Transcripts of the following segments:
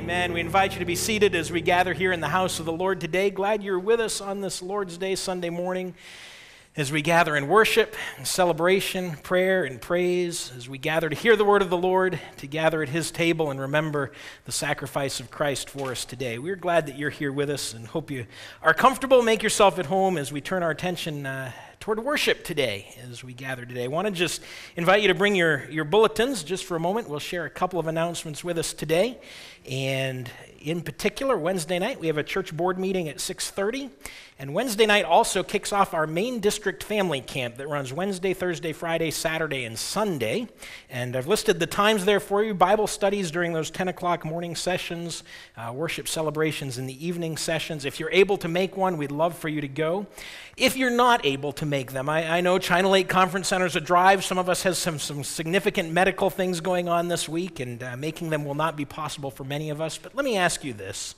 Amen. We invite you to be seated as we gather here in the house of the Lord today. Glad you're with us on this Lord's Day, Sunday morning, as we gather in worship and celebration, prayer and praise, as we gather to hear the word of the Lord, to gather at his table and remember the sacrifice of Christ for us today. We're glad that you're here with us and hope you are comfortable. Make yourself at home as we turn our attention toward worship today as we gather today. I want to just invite you to bring your bulletins just for a moment. We'll share a couple of announcements with us today. And in particular, Wednesday night, we have a church board meeting at 6:30. And Wednesday night also kicks off our main district family camp that runs Wednesday, Thursday, Friday, Saturday, and Sunday. And I've listed the times there for you. Bible studies during those 10 o'clock morning sessions, worship celebrations in the evening sessions. If you're able to make one, we'd love for you to go. If you're not able to make them, I know China Lake Conference Center is a drive. Some of us have some significant medical things going on this week, and making them will not be possible for many of us. But let me ask you this.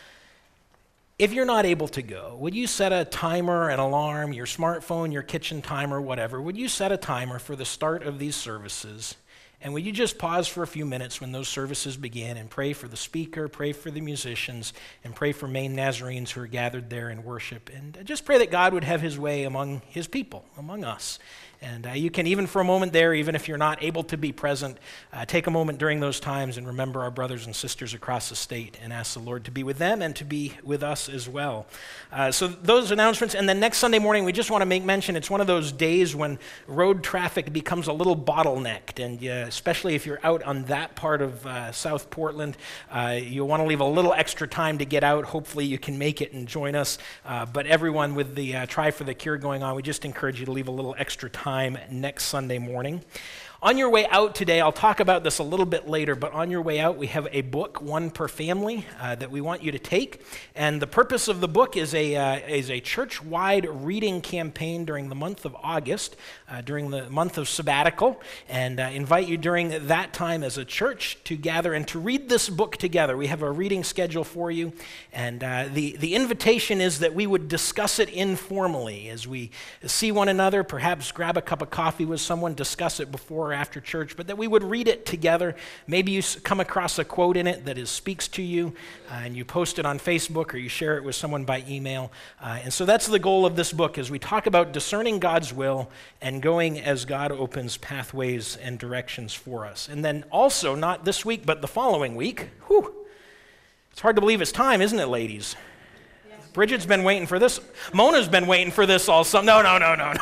If you're not able to go, would you set a timer, an alarm, your smartphone, your kitchen timer, whatever? Would you set a timer for the start of these services? And would you just pause for a few minutes when those services begin and pray for the speaker, pray for the musicians, and pray for Maine Nazarenes who are gathered there in worship? And just pray that God would have his way among his people, among us. And you can, even for a moment there, even if you're not able to be present, take a moment during those times and remember our brothers and sisters across the state and ask the Lord to be with them and to be with us as well. So those announcements. And then next Sunday morning, we just want to make mention, it's one of those days when road traffic becomes a little bottlenecked. And especially if you're out on that part of South Portland, you'll want to leave a little extra time to get out. Hopefully you can make it and join us. But everyone with the Try for the Cure going on, we just encourage you to leave a little extra time next Sunday morning. On your way out today, I'll talk about this a little bit later, but on your way out, we have a book, one per family, that we want you to take. And the purpose of the book is a church-wide reading campaign during the month of August, during the month of sabbatical, and invite you during that time as a church to gather and to read this book together. We have a reading schedule for you, and the invitation is that we would discuss it informally as we see one another, perhaps grab a cup of coffee with someone, discuss it before or after church, but that we would read it together. Maybe you come across a quote in it that speaks to you, and you post it on Facebook or you share it with someone by email. And so that's the goal of this book, as we talk about discerning God's will and going as God opens pathways and directions for us. And then also, not this week, but the following week, it's hard to believe it's time, isn't it, ladies? Yes. Bridget's been waiting for this. Mona's been waiting for this all summer. No.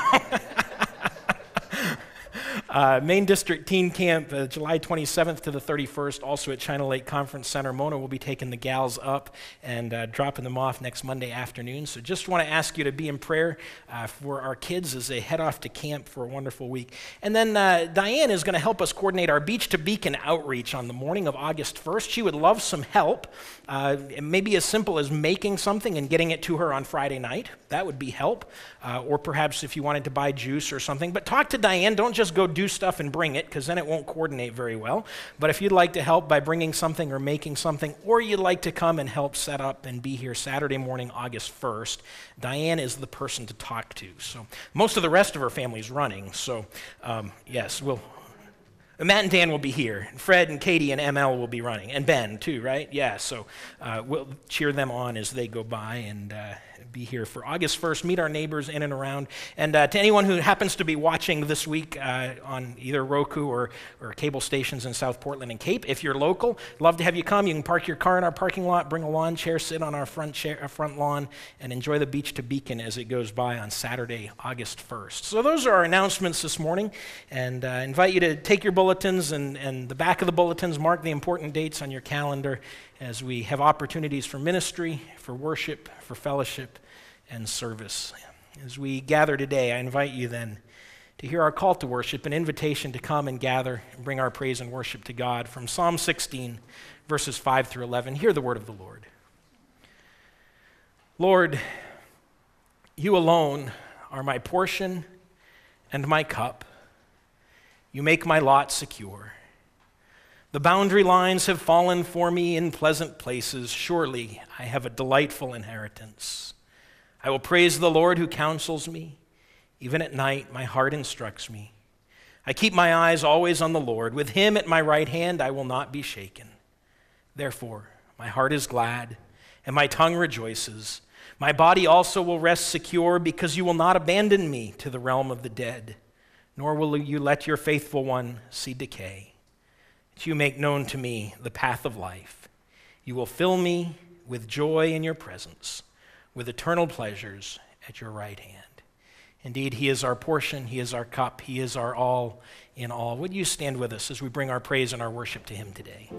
Main District Teen Camp, July 27th to the 31st, also at China Lake Conference Center. Mona will be taking the gals up and dropping them off next Monday afternoon. So just want to ask you to be in prayer for our kids as they head off to camp for a wonderful week. And then Diane is going to help us coordinate our Beach to Beacon outreach on the morning of August 1st. She would love some help, maybe as simple as making something and getting it to her on Friday night. That would be help. Or perhaps if you wanted to buy juice or something. But talk to Diane. Don't just go do stuff and bring it, because then it won't coordinate very well. But if you'd like to help by bringing something or making something, or you'd like to come and help set up and be here Saturday morning, August 1st, Diane is the person to talk to. So most of the rest of her family's running. So yes, Matt and Dan will be here. Fred and Katie and ML will be running. And Ben too, right? Yeah, so we'll cheer them on as they go by and be here for August 1st. Meet our neighbors in and around. And to anyone who happens to be watching this week on either Roku or cable stations in South Portland and Cape, if you're local, love to have you come. You can park your car in our parking lot, bring a lawn chair, sit on our front lawn, and enjoy the Beach to Beacon as it goes by on Saturday, August 1st. So those are our announcements this morning, and I invite you to take your bulletins and the back of the bulletins, mark the important dates on your calendar as we have opportunities for ministry, for worship, for fellowship, and service. As we gather today, I invite you then to hear our call to worship, an invitation to come and gather and bring our praise and worship to God from Psalm 16, verses 5 through 11. Hear the word of the Lord. Lord, you alone are my portion and my cup. You make my lot secure. The boundary lines have fallen for me in pleasant places. Surely I have a delightful inheritance. I will praise the Lord who counsels me. Even at night, my heart instructs me. I keep my eyes always on the Lord. With him at my right hand, I will not be shaken. Therefore, My heart is glad, and my tongue rejoices. My body also will rest secure, because you will not abandon me to the realm of the dead, nor will you let your faithful one see decay. That you make known to me the path of life. You will fill me with joy in your presence, with eternal pleasures at your right hand. Indeed, he is our portion, he is our cup, he is our all in all. Would you stand with us as we bring our praise and our worship to him today?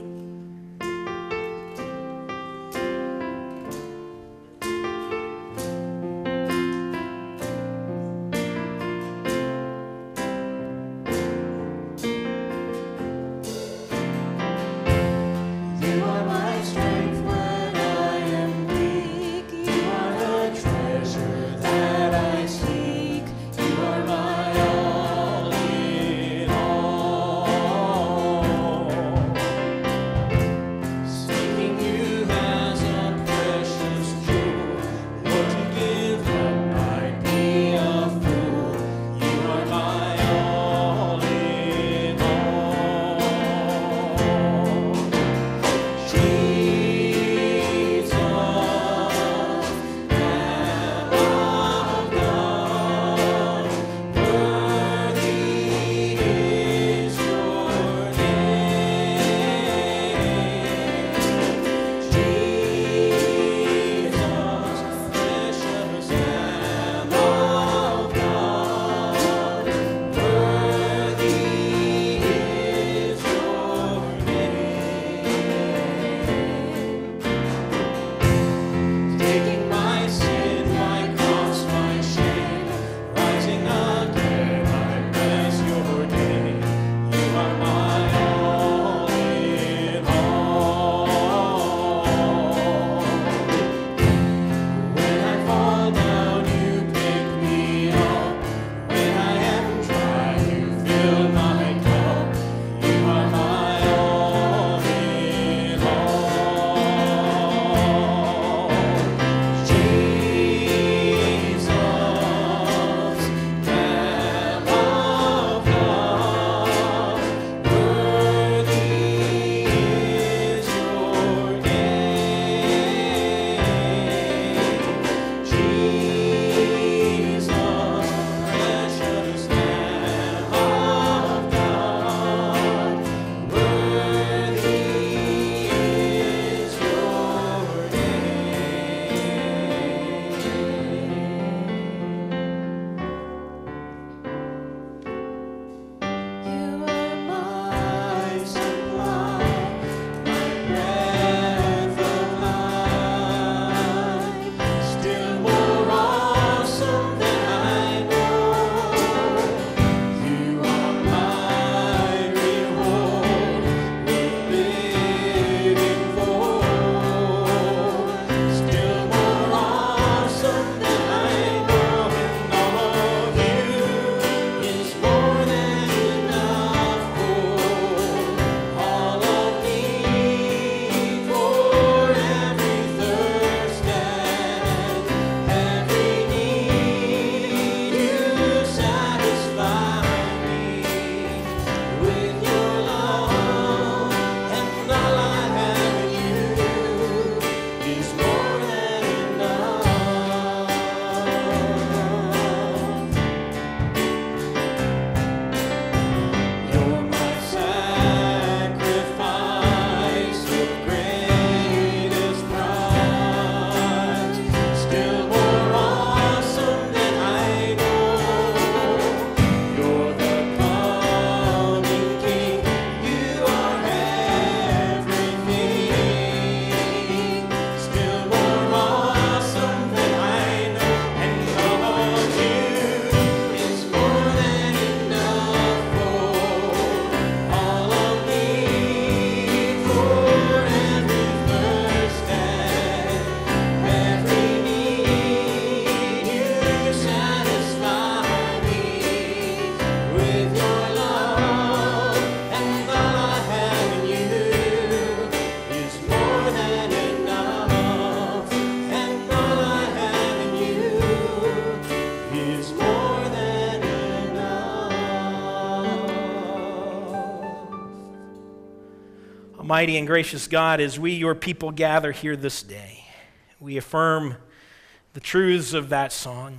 Almighty and gracious God, as we, your people, gather here this day, we affirm the truths of that song.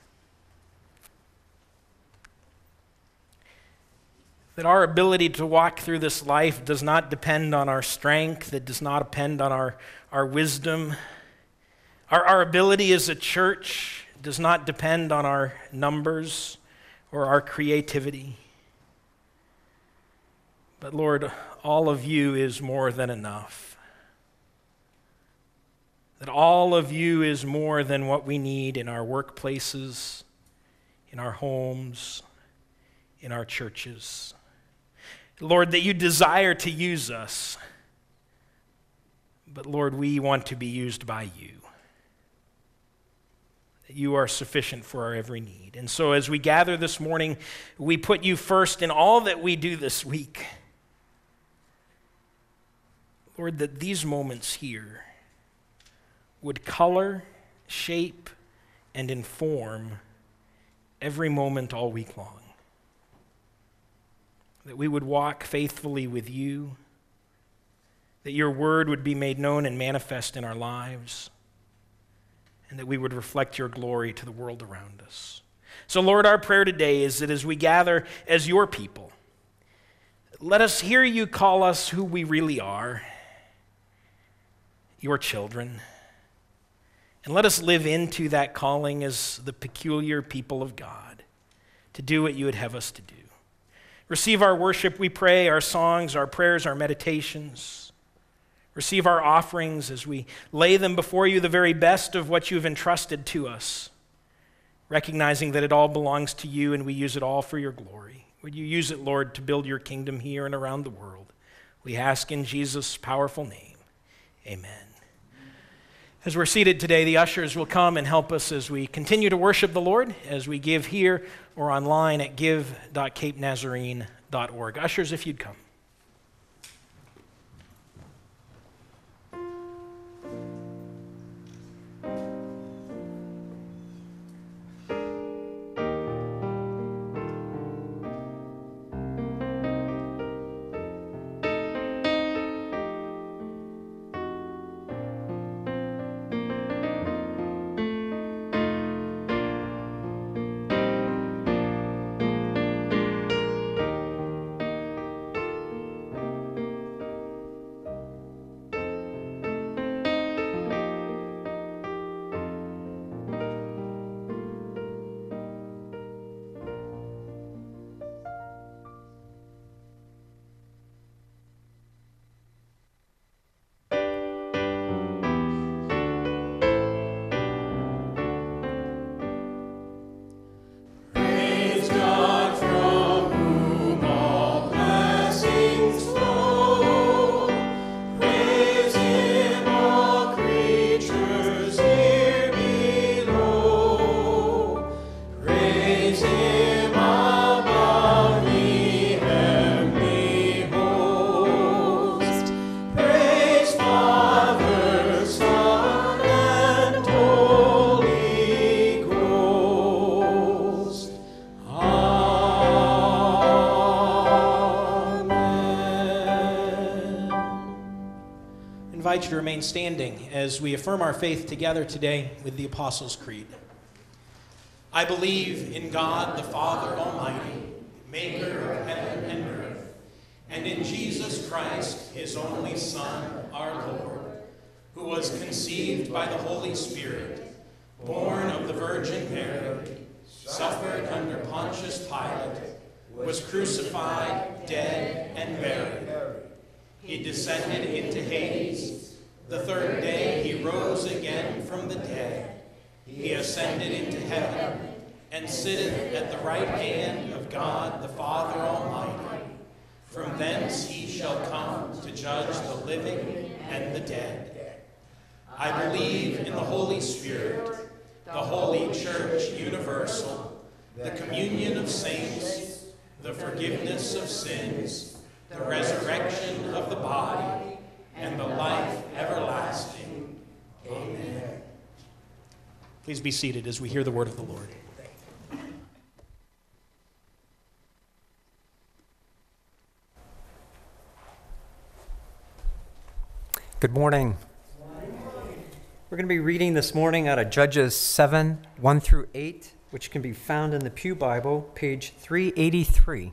That our ability to walk through this life does not depend on our strength, it does not depend on our wisdom. Our ability as a church does not depend on our numbers or our creativity. But Lord, all of you is more than enough. That all of you is more than what we need in our workplaces, in our homes, in our churches. Lord, that you desire to use us. But Lord, we want to be used by you. That you are sufficient for our every need. And so as we gather this morning, we put you first in all that we do this week. Lord, that these moments here would color, shape, and inform every moment all week long. That we would walk faithfully with you, that your word would be made known and manifest in our lives, and that we would reflect your glory to the world around us. So, Lord, our prayer today is that as we gather as your people, let us hear you call us who we really are, your children. And let us live into that calling as the peculiar people of God, to do what you would have us to do. Receive our worship, we pray, our songs, our prayers, our meditations. Receive our offerings as we lay them before you, the very best of what you've entrusted to us, recognizing that it all belongs to you and we use it all for your glory. Would you use it, Lord, to build your kingdom here and around the world? We ask in Jesus' powerful name. Amen. As we're seated today, the ushers will come and help us as we continue to worship the Lord, as we give here or online at give.capenazarene.org. Ushers, if you'd come. invite you to remain standing as we affirm our faith together today with the Apostles' Creed. I believe in God, the Father Almighty, maker of heaven and earth, and in Jesus Christ, his only Son, our Lord, who was conceived by the Holy Spirit, born of the Virgin Mary, suffered under Pontius Pilate, was crucified, dead, and buried. He descended into Hades. The third day he rose again from the dead. He ascended into heaven and sitteth at the right hand of God the Father Almighty. From thence he shall come to judge the living and the dead. I believe in the Holy Spirit, the Holy Church universal, the communion of saints, the forgiveness of sins, the resurrection of the body, and the life everlasting. Amen. Please be seated as we hear the word of the Lord. Good morning. We're going to be reading this morning out of Judges 7, 1 through 8, which can be found in the Pew Bible, page 383.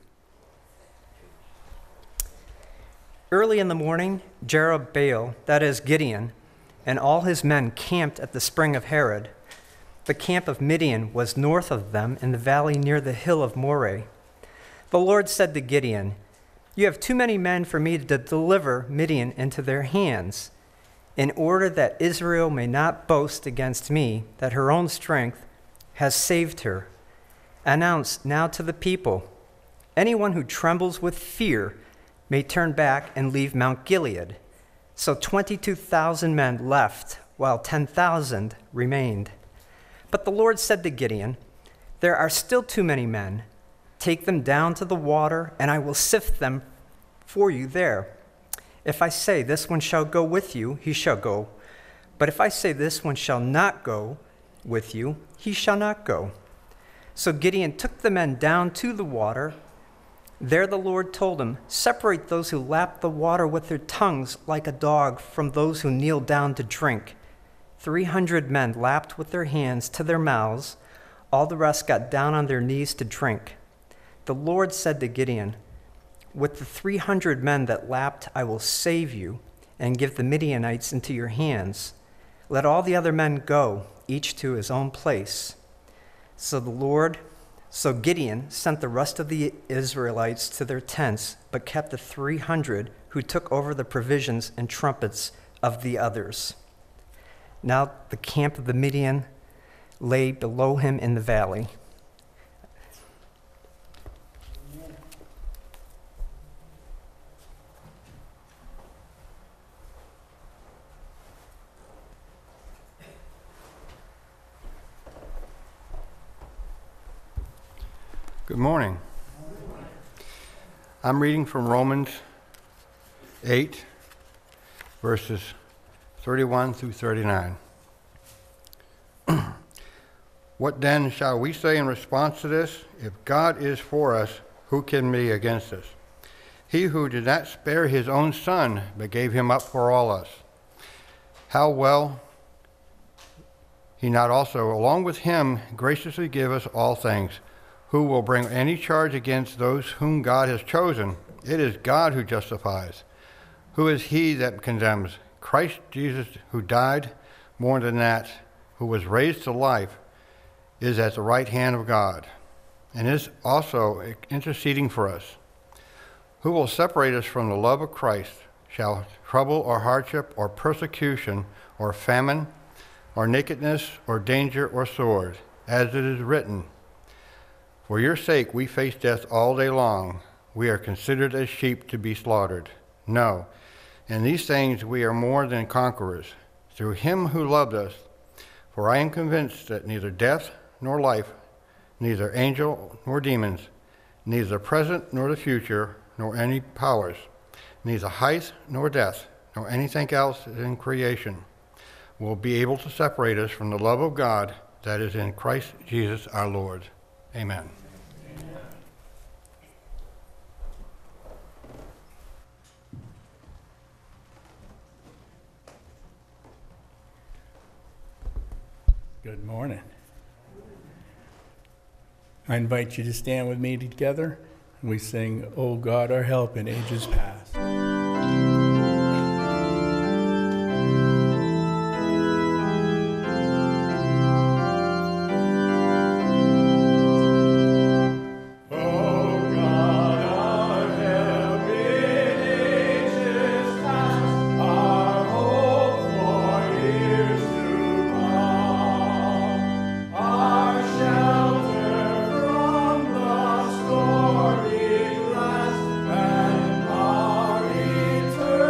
Early in the morning, Jerubbaal, that is Gideon, and all his men camped at the spring of Harod. The camp of Midian was north of them in the valley near the hill of Moreh. The Lord said to Gideon, "You have too many men for me to deliver Midian into their hands. In order that Israel may not boast against me that her own strength has saved her, announce now to the people, anyone who trembles with fear may turn back and leave Mount Gilead." So 22,000 men left, while 10,000 remained. But the Lord said to Gideon, "There are still too many men. Take them down to the water, and I will sift them for you there. If I say, 'This one shall go with you,' he shall go. But if I say, 'This one shall not go with you,' he shall not go." So Gideon took the men down to the water. There the Lord told him, "Separate those who lap the water with their tongues like a dog from those who kneel down to drink." 300 men lapped with their hands to their mouths. All the rest got down on their knees to drink. The Lord said to Gideon, "With the 300 men that lapped, I will save you and give the Midianites into your hands. Let all the other men go, each to his own place." So Gideon sent the rest of the Israelites to their tents, but kept the 300 who took over the provisions and trumpets of the others. Now the camp of the Midian lay below him in the valley. Good morning. I'm reading from Romans 8, verses 31 through 39. What then shall we say in response to this? If God is for us, who can be against us? He who did not spare his own son, but gave him up for all us, how will he not also, along with him, graciously give us all things? Who will bring any charge against those whom God has chosen? It is God who justifies. Who is he that condemns? Christ Jesus, who died, more than that, who was raised to life, is at the right hand of God, and is also interceding for us. Who will separate us from the love of Christ? Shall trouble or hardship or persecution or famine or nakedness or danger or sword? As it is written, "For your sake we face death all day long. We are considered as sheep to be slaughtered." No, in these things we are more than conquerors, through him who loved us. For I am convinced that neither death nor life, neither angel nor demons, neither the present nor the future, nor any powers, neither height nor depth, nor anything else in creation, will be able to separate us from the love of God that is in Christ Jesus our Lord. Amen. Good morning. I invite you to stand with me together. We sing, "O God, our help in ages past." Stormy glass and our eternal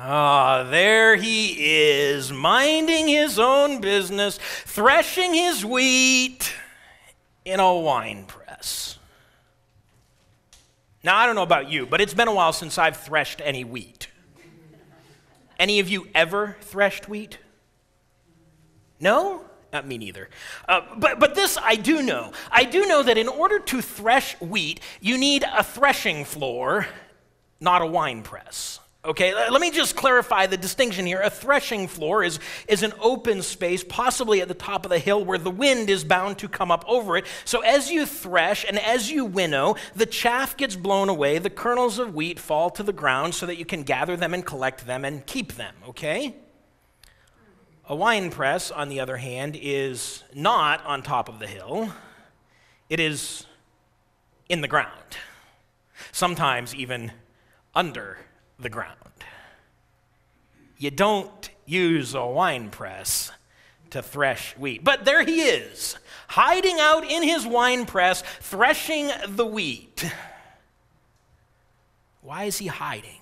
Ah, there he is, minding his own business, threshing his wheat in a wine press. Now, I don't know about you, but it's been a while since I've threshed any wheat. Any of you ever threshed wheat? No? Not me neither. But this I do know. I do know that in order to thresh wheat, you need a threshing floor, not a wine press. Okay, let me just clarify the distinction here. A threshing floor is an open space, possibly at the top of the hill, where the wind is bound to come up over it. So as you thresh and as you winnow, the chaff gets blown away, the kernels of wheat fall to the ground so that you can gather them and collect them and keep them, okay? A wine press, on the other hand, is not on top of the hill. It is in the ground, sometimes even under the ground. You don't use a wine press to thresh wheat. But there he is, hiding out in his wine press, threshing the wheat. Why is he hiding?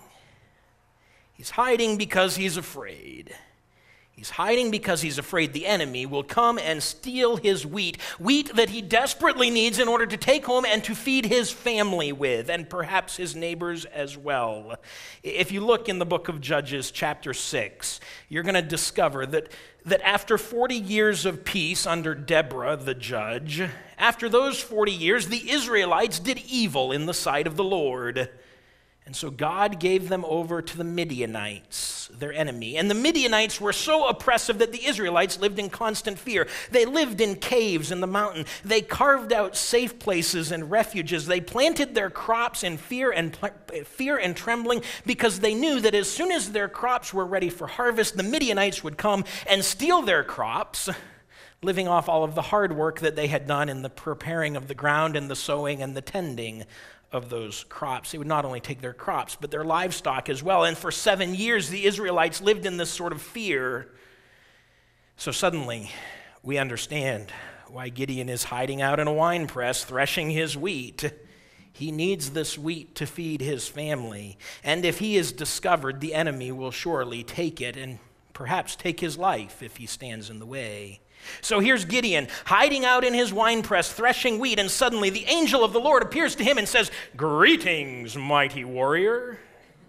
He's hiding because he's afraid. He's hiding because he's afraid the enemy will come and steal his wheat that he desperately needs in order to take home and to feed his family with, and perhaps his neighbors as well. If you look in the book of Judges, chapter 6, you're going to discover that after 40 years of peace under Deborah, the judge, after those 40 years, the Israelites did evil in the sight of the Lord. And so God gave them over to the Midianites, their enemy. And the Midianites were so oppressive that the Israelites lived in constant fear. They lived in caves in the mountain. They carved out safe places and refuges. They planted their crops in fear and trembling, because they knew that as soon as their crops were ready for harvest, the Midianites would come and steal their crops, living off all of the hard work that they had done in the preparing of the ground and the sowing and the tending of those crops. They would not only take their crops, but their livestock as well. And for 7 years, the Israelites lived in this sort of fear. So suddenly, we understand why Gideon is hiding out in a wine press, threshing his wheat. He needs this wheat to feed his family. And if he is discovered, the enemy will surely take it and perhaps take his life if he stands in the way. So here's Gideon, hiding out in his winepress, threshing wheat, and suddenly the angel of the Lord appears to him and says, "Greetings, mighty warrior."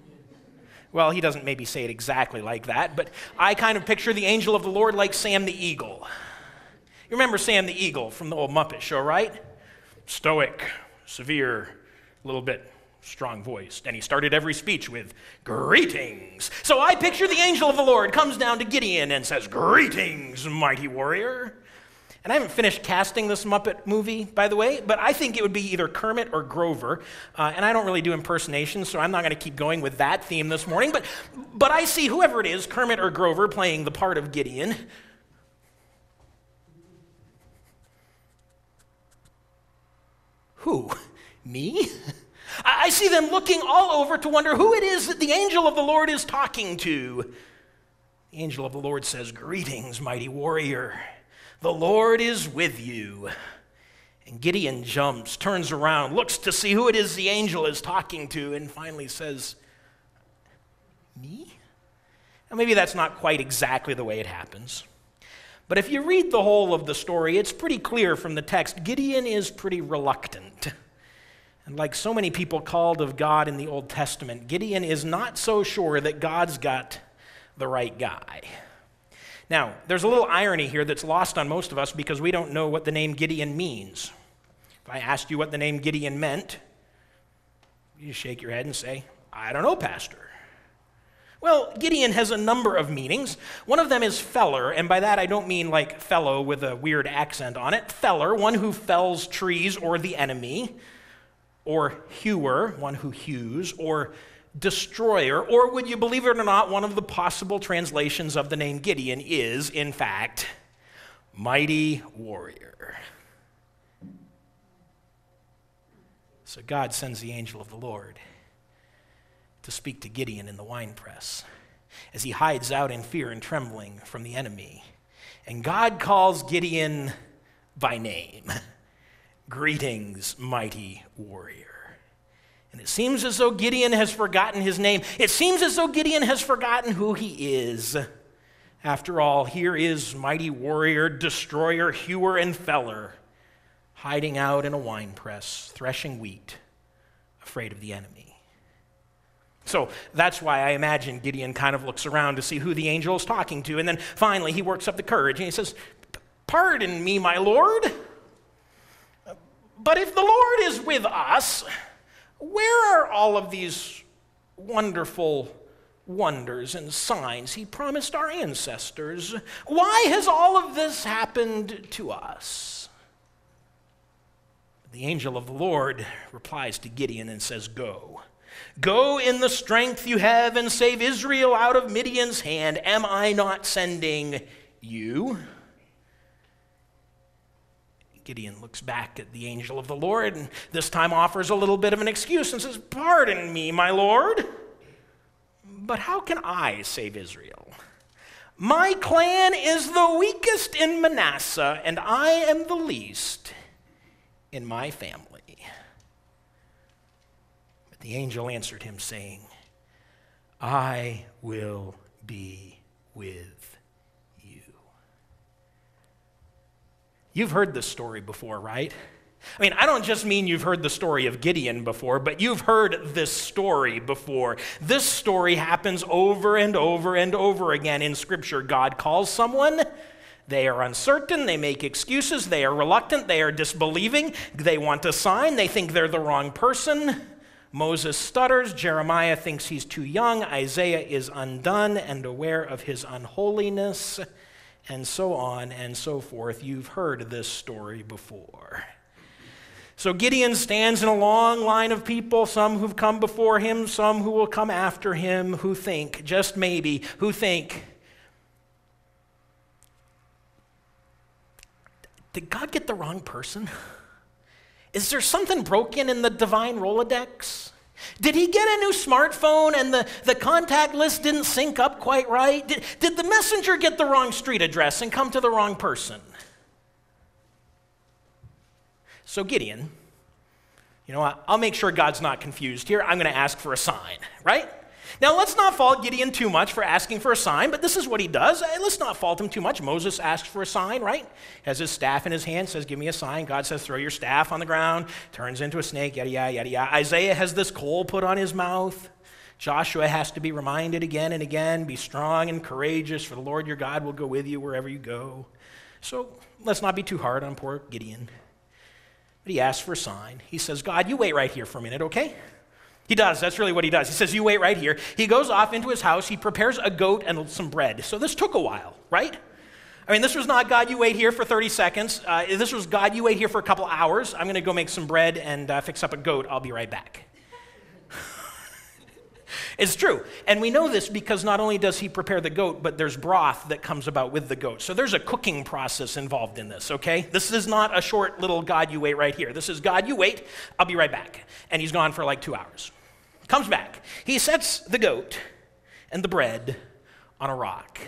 Well, he doesn't maybe say it exactly like that, but I kind of picture the angel of the Lord like Sam the Eagle. You remember Sam the Eagle from the old Muppet Show, right? Stoic, severe, a little bit strong-voiced, and he started every speech with, "Greetings." So I picture the angel of the Lord comes down to Gideon and says, "Greetings, mighty warrior." And I haven't finished casting this Muppet movie, by the way, but I think it would be either Kermit or Grover, and I don't really do impersonations, so I'm not going to keep going with that theme this morning, but I see whoever it is, Kermit or Grover, playing the part of Gideon. Who? Me? I see them looking all over to wonder who it is that the angel of the Lord is talking to. The angel of the Lord says, "Greetings, mighty warrior. The Lord is with you." And Gideon jumps, turns around, looks to see who it is the angel is talking to, and finally says, "Me?" Now, maybe that's not quite exactly the way it happens. But if you read the whole of the story, it's pretty clear from the text, Gideon is pretty reluctant. And like so many people called of God in the Old Testament, Gideon is not so sure that God's got the right guy. Now, there's a little irony here that's lost on most of us because we don't know what the name Gideon means. If I asked you what the name Gideon meant, you shake your head and say, "I don't know, Pastor." Well, Gideon has a number of meanings. One of them is feller, and by that I don't mean like fellow with a weird accent on it. Feller, one who fells trees or the enemy. Or hewer, one who hews, or destroyer, or would you believe it or not, one of the possible translations of the name Gideon is, in fact, mighty warrior. So God sends the angel of the Lord to speak to Gideon in the winepress as he hides out in fear and trembling from the enemy. And God calls Gideon by name. "Greetings, mighty warrior." And it seems as though Gideon has forgotten his name. It seems as though Gideon has forgotten who he is. After all, here is mighty warrior, destroyer, hewer, and feller, hiding out in a winepress, threshing wheat, afraid of the enemy. So that's why I imagine Gideon kind of looks around to see who the angel is talking to, and then finally he works up the courage and he says, "Pardon me, my Lord, but if the Lord is with us, where are all of these wonderful wonders and signs he promised our ancestors? Why has all of this happened to us?" The angel of the Lord replies to Gideon and says, "Go. Go in the strength you have and save Israel out of Midian's hand. Am I not sending you?" Gideon looks back at the angel of the Lord and this time offers a little bit of an excuse and says, "Pardon me, my Lord, but how can I save Israel? My clan is the weakest in Manasseh, and I am the least in my family." But the angel answered him, saying, "I will be with you." You've heard this story before, right? I mean, I don't just mean you've heard the story of Gideon before, but you've heard this story before. This story happens over and over and over again in Scripture. God calls someone, they are uncertain, they make excuses, they are reluctant, they are disbelieving, they want a sign, they think they're the wrong person. Moses stutters, Jeremiah thinks he's too young, Isaiah is undone and aware of his unholiness, and so on and so forth. You've heard this story before. So Gideon stands in a long line of people, some who've come before him, some who will come after him, who think, just maybe, who think, did God get the wrong person? Is there something broken in the divine Rolodex? Did he get a new smartphone and the contact list didn't sync up quite right? Did the messenger get the wrong street address and come to the wrong person? So Gideon, you know what? I'll make sure God's not confused here. I'm going to ask for a sign, right? Now, let's not fault Gideon too much for asking for a sign, but this is what he does. Let's not fault him too much. Moses asks for a sign, right? Has his staff in his hand, says, "Give me a sign." God says, "Throw your staff on the ground," turns into a snake, yada, yada, yada, yada. Isaiah has this coal put on his mouth. Joshua has to be reminded again and again, "Be strong and courageous, for the Lord your God will go with you wherever you go." So let's not be too hard on poor Gideon. But he asks for a sign. He says, "God, you wait right here for a minute, okay?" He does. That's really what he does. He says, "You wait right here." He goes off into his house. He prepares a goat and some bread. So this took a while, right? I mean, this was not, "God, you wait here for 30 seconds. This was, "God, you wait here for a couple hours. I'm going to go make some bread and fix up a goat. I'll be right back." It's true. And we know this because not only does he prepare the goat, but there's broth that comes about with the goat. So there's a cooking process involved in this, okay? This is not a short little, "God, you wait right here." This is, "God, you wait. I'll be right back." And he's gone for like 2 hours. Comes back. He sets the goat and the bread on a rock.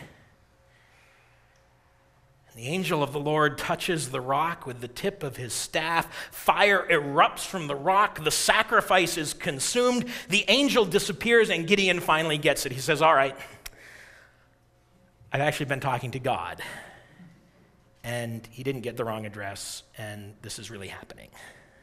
The angel of the Lord touches the rock with the tip of his staff. Fire erupts from the rock. The sacrifice is consumed. The angel disappears, and Gideon finally gets it. He says, "All right, I've actually been talking to God, and he didn't get the wrong address, and this is really happening."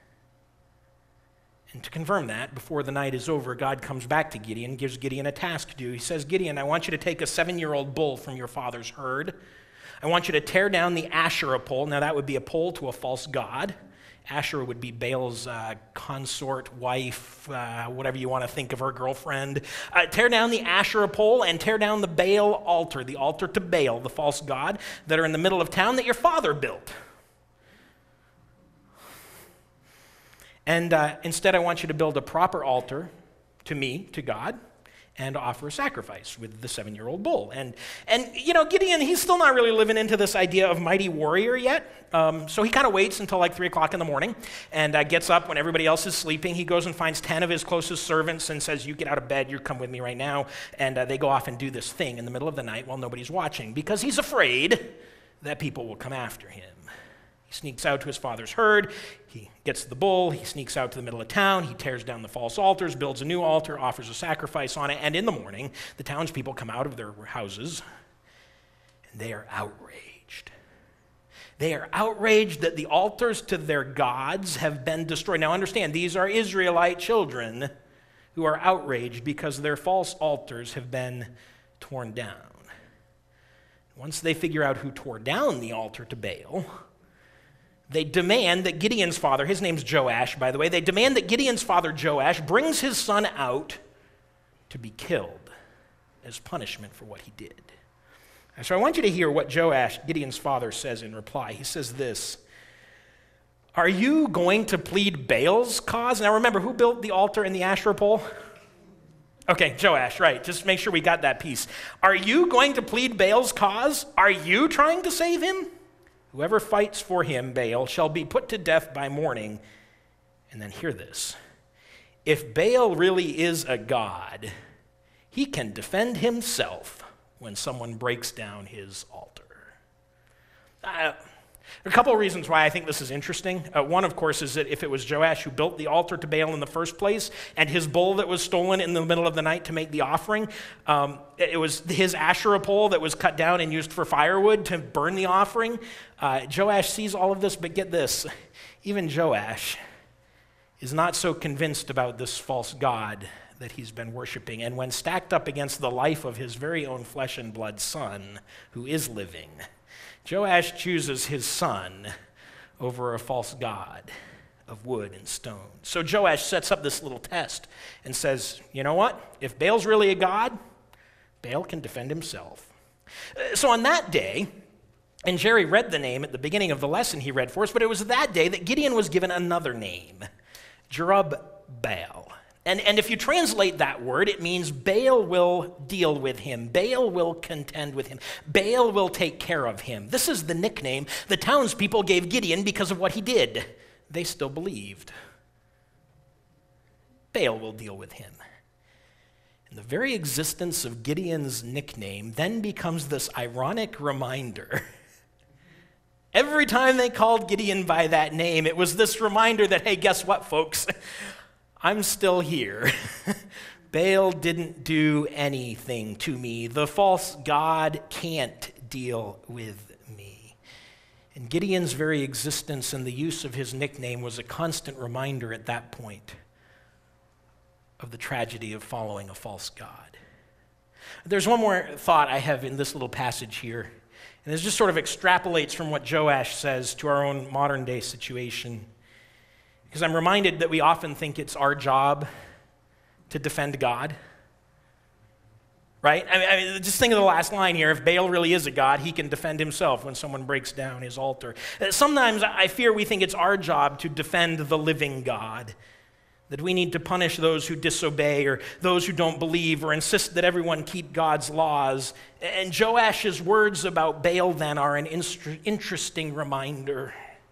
And to confirm that, before the night is over, God comes back to Gideon, gives Gideon a task to do. He says, "Gideon, I want you to take a 7-year-old bull from your father's herd. I want you to tear down the Asherah pole." Now, that would be a pole to a false god. Asherah would be Baal's consort, wife, whatever you want to think of her, girlfriend. Tear down the Asherah pole and tear down the Baal altar, the altar to Baal, the false god, that are in the middle of town that your father built. And instead, I want you to build a proper altar to me, to God, and offer a sacrifice with the 7-year-old bull. And you know, Gideon, he's still not really living into this idea of mighty warrior yet. So he kind of waits until like 3 o'clock in the morning and gets up when everybody else is sleeping. He goes and finds 10 of his closest servants and says, "You get out of bed, you come with me right now." And they go off and do this thing in the middle of the night while nobody's watching because he's afraid that people will come after him. He sneaks out to his father's herd. He gets the bull. He sneaks out to the middle of town. He tears down the false altars, builds a new altar, offers a sacrifice on it. And in the morning, the townspeople come out of their houses, and they are outraged. They are outraged that the altars to their gods have been destroyed. Now understand, these are Israelite children who are outraged because their false altars have been torn down. Once they figure out who tore down the altar to Baal, they demand that Gideon's father, his name's Joash, by the way, they demand that Gideon's father, Joash, brings his son out to be killed as punishment for what he did. And so I want you to hear what Joash, Gideon's father, says in reply. He says this, "Are you going to plead Baal's cause?" Now remember, who built the altar and the Asherah pole? Okay, Joash, right. Just make sure we got that piece. Are you going to plead Baal's cause? Are you trying to save him? Whoever fights for him, Baal, shall be put to death by morning. And then hear this. If Baal really is a god, he can defend himself when someone breaks down his altar. A couple of reasons why I think this is interesting. One, of course, is that if it was Joash who built the altar to Baal in the first place, and his bull that was stolen in the middle of the night to make the offering, it was his Asherah pole that was cut down and used for firewood to burn the offering. Joash sees all of this, but get this, even Joash is not so convinced about this false god that he's been worshiping. And when stacked up against the life of his very own flesh and blood son, who is living, Joash chooses his son over a false god of wood and stone. So Joash sets up this little test and says, you know what? If Baal's really a god, Baal can defend himself. So on that day, and Jerry read the name at the beginning of the lesson he read for us, but it was that day that Gideon was given another name, Jerubbaal. And if you translate that word, it means Baal will deal with him. Baal will contend with him. Baal will take care of him. This is the nickname the townspeople gave Gideon because of what he did. They still believed. Baal will deal with him. And the very existence of Gideon's nickname then becomes this ironic reminder. Every time they called Gideon by that name, it was this reminder that, hey, guess what, folks? I'm still here. Baal didn't do anything to me. The false god can't deal with me. And Gideon's very existence and the use of his nickname was a constant reminder at that point of the tragedy of following a false god. There's one more thought I have in this little passage here, and this just sort of extrapolates from what Joash says to our own modern day situation. Because I'm reminded that we often think it's our job to defend God. Right? I mean, just think of the last line here. If Baal really is a god, he can defend himself when someone breaks down his altar. Sometimes I fear we think it's our job to defend the living God. That we need to punish those who disobey or those who don't believe or insist that everyone keep God's laws. And Joash's words about Baal then are an interesting reminder.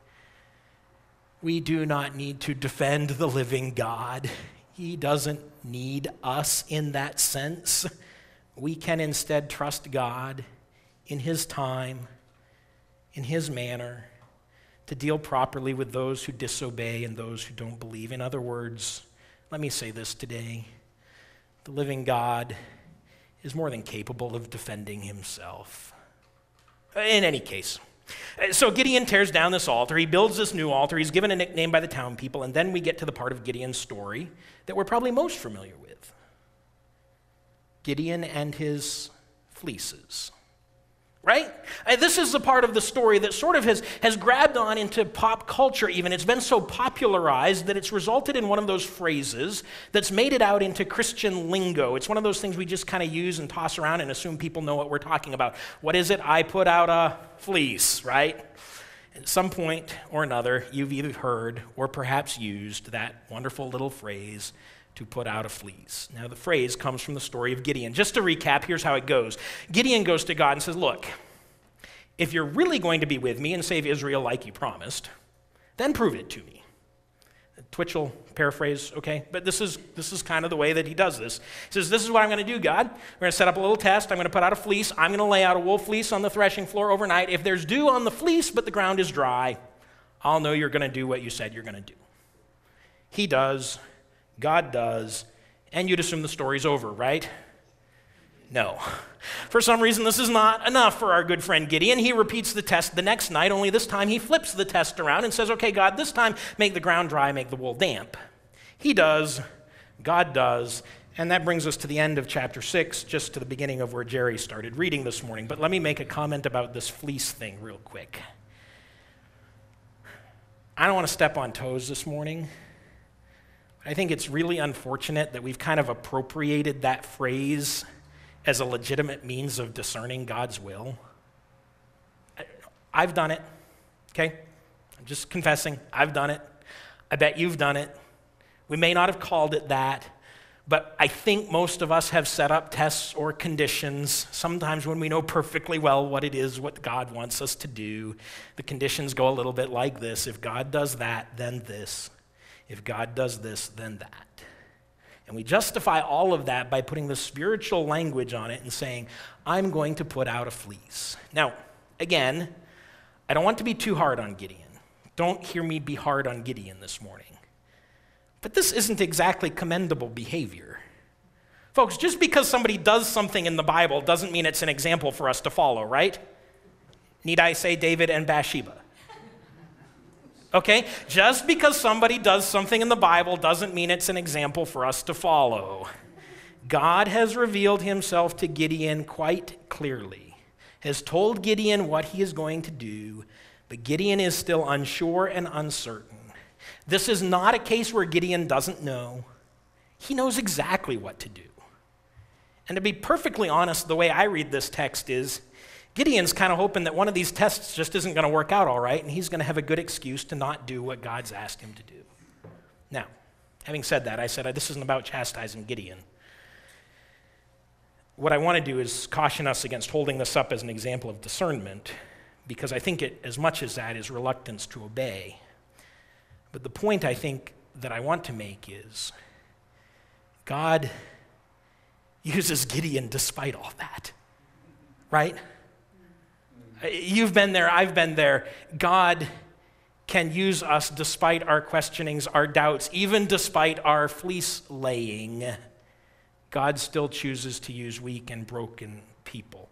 We do not need to defend the living God. He doesn't need us in that sense. We can instead trust God in His time, in His manner, to deal properly with those who disobey and those who don't believe. In other words, let me say this today. The living God is more than capable of defending Himself. In any case, so Gideon tears down this altar. He builds this new altar. He's given a nickname by the town people. And then we get to the part of Gideon's story that we're probably most familiar with. Gideon and his fleeces. Right? This is the part of the story that sort of has grabbed on into pop culture even. It's been so popularized that it's resulted in one of those phrases that's made it out into Christian lingo. It's one of those things we just kind of use and toss around and assume people know what we're talking about. What is it? I put out a fleece, right? At some point or another, you've either heard or perhaps used that wonderful little phrase, to put out a fleece. Now, the phrase comes from the story of Gideon. Just to recap, here's how it goes. Gideon goes to God and says, look, if you're really going to be with me and save Israel like you promised, then prove it to me. Twitchell paraphrase, okay? But this is kind of the way that he does this. He says, this is what I'm going to do, God. We're going to set up a little test. I'm going to put out a fleece. I'm going to lay out a wool fleece on the threshing floor overnight. If there's dew on the fleece but the ground is dry, I'll know you're going to do what you said you're going to do. He does, God does, and you'd assume the story's over, right? No. For some reason, this is not enough for our good friend Gideon. He repeats the test the next night, only this time he flips the test around and says, okay, God, this time make the ground dry, make the wool damp. He does, God does, and that brings us to the end of chapter 6, just to the beginning of where Jerry started reading this morning. But let me make a comment about this fleece thing real quick. I don't want to step on toes this morning. I think it's really unfortunate that we've kind of appropriated that phrase as a legitimate means of discerning God's will. I've done it, okay? I'm just confessing, I've done it. I bet you've done it. We may not have called it that, but I think most of us have set up tests or conditions, sometimes when we know perfectly well what it is, what God wants us to do. The conditions go a little bit like this. If God does that, then this. If God does this, then that. And we justify all of that by putting the spiritual language on it and saying, I'm going to put out a fleece. Now, again, I don't want to be too hard on Gideon. Don't hear me be hard on Gideon this morning. But this isn't exactly commendable behavior. Folks, just because somebody does something in the Bible doesn't mean it's an example for us to follow, right? Need I say David and Bathsheba? Okay? Just because somebody does something in the Bible doesn't mean it's an example for us to follow. God has revealed himself to Gideon quite clearly, has told Gideon what he is going to do, but Gideon is still unsure and uncertain. This is not a case where Gideon doesn't know. He knows exactly what to do. And to be perfectly honest, the way I read this text is, Gideon's kind of hoping that one of these tests just isn't going to work out all right, and he's going to have a good excuse to not do what God's asked him to do. Now, having said that, I said this isn't about chastising Gideon. What I want to do is caution us against holding this up as an example of discernment, because I think it, as much as that, is reluctance to obey. But the point I think that I want to make is God uses Gideon despite all that, right? You've been there, I've been there. God can use us despite our questionings, our doubts, even despite our fleece laying. God still chooses to use weak and broken people.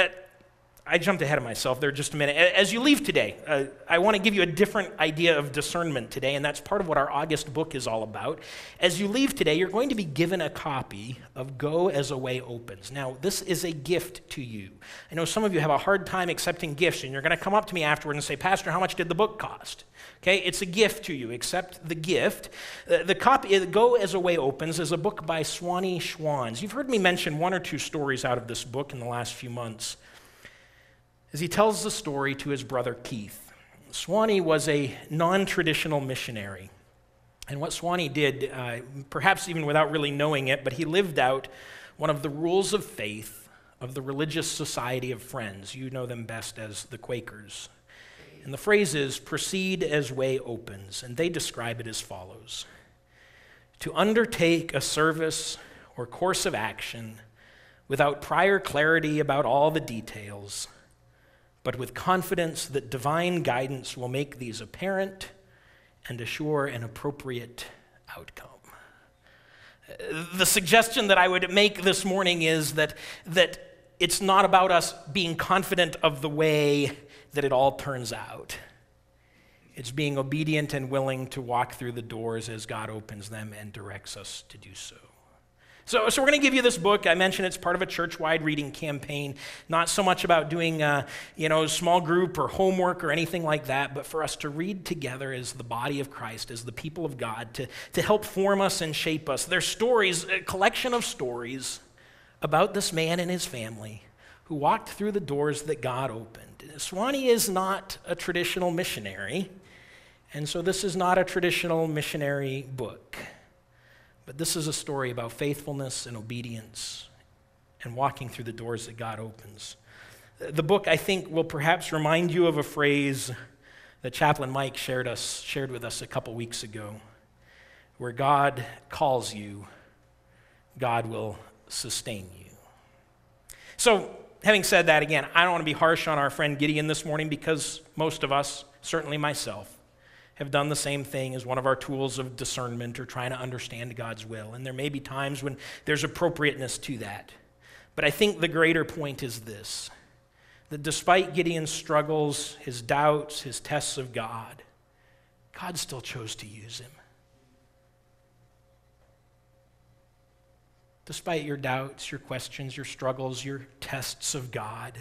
I jumped ahead of myself there just a minute. As you leave today, I want to give you a different idea of discernment today, and that's part of what our August book is all about. As you leave today, you're going to be given a copy of Go As a Way Opens. Now, this is a gift to you. I know some of you have a hard time accepting gifts, and you're going to come up to me afterward and say, Pastor, how much did the book cost? Okay, it's a gift to you. Accept the gift. The copy, Go As a Way Opens, is a book by Swanee Schwans. You've heard me mention one or two stories out of this book in the last few months, as he tells the story to his brother Keith. Swanee was a non-traditional missionary. And what Swanee did, perhaps even without really knowing it, but he lived out one of the rules of faith of the Religious Society of Friends. You know them best as the Quakers. And the phrase is, proceed as way opens. And they describe it as follows: to undertake a service or course of action without prior clarity about all the details, but with confidence that divine guidance will make these apparent and assure an appropriate outcome. The suggestion that I would make this morning is that it's not about us being confident of the way that it all turns out. It's being obedient and willing to walk through the doors as God opens them and directs us to do so. So we're going to give you this book. I mentioned it's part of a church-wide reading campaign, not so much about doing small group or homework or anything like that, but for us to read together as the body of Christ, as the people of God, to help form us and shape us. There's stories, a collection of stories about this man and his family who walked through the doors that God opened. Swanee is not a traditional missionary, and so this is not a traditional missionary book. But this is a story about faithfulness and obedience and walking through the doors that God opens. The book, I think, will perhaps remind you of a phrase that Chaplain Mike shared with us a couple weeks ago, where God calls you, God will sustain you. So, having said that, again, I don't want to be harsh on our friend Gideon this morning, because most of us, certainly myself, have done the same thing as one of our tools of discernment or trying to understand God's will. And there may be times when there's appropriateness to that. But I think the greater point is this, that despite Gideon's struggles, his doubts, his tests of God, God still chose to use him. Despite your doubts, your questions, your struggles, your tests of God,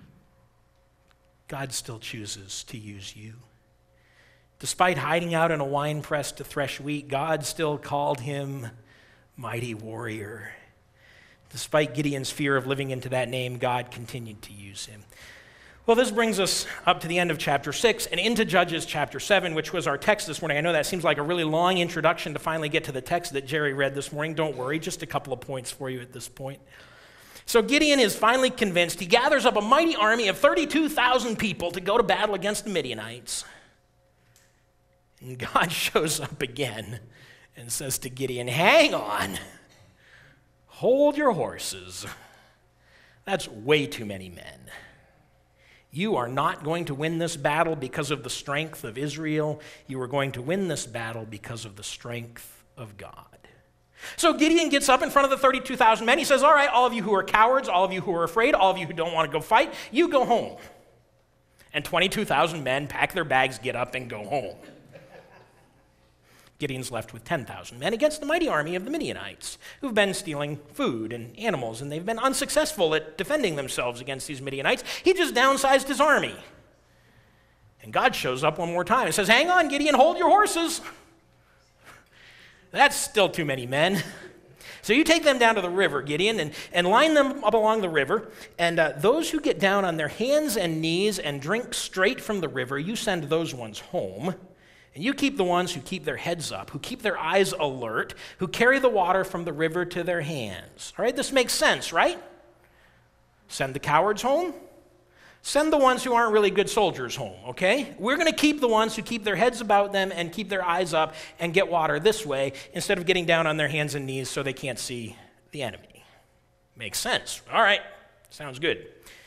God still chooses to use you. Despite hiding out in a wine press to thresh wheat, God still called him mighty warrior. Despite Gideon's fear of living into that name, God continued to use him. Well, this brings us up to the end of chapter 6 and into Judges chapter 7, which was our text this morning. I know that seems like a really long introduction to finally get to the text that Jerry read this morning. Don't worry, just a couple of points for you at this point. So Gideon is finally convinced. He gathers up a mighty army of 32,000 people to go to battle against the Midianites. And God shows up again and says to Gideon, hang on, hold your horses. That's way too many men. You are not going to win this battle because of the strength of Israel. You are going to win this battle because of the strength of God. So Gideon gets up in front of the 32,000 men. He says, all right, all of you who are cowards, all of you who are afraid, all of you who don't want to go fight, you go home. And 22,000 men pack their bags, get up, and go home. Gideon's left with 10,000 men against the mighty army of the Midianites, who've been stealing food and animals, and they've been unsuccessful at defending themselves against these Midianites. He just downsized his army. And God shows up one more time and says, hang on, Gideon, hold your horses. That's still too many men. So you take them down to the river, Gideon, and line them up along the river, and those who get down on their hands and knees and drink straight from the river, you send those ones home. And you keep the ones who keep their heads up, who keep their eyes alert, who carry the water from the river to their hands. All right, this makes sense, right? Send the cowards home. Send the ones who aren't really good soldiers home, okay? We're going to keep the ones who keep their heads about them and keep their eyes up and get water this way instead of getting down on their hands and knees so they can't see the enemy. Makes sense. All right, sounds good.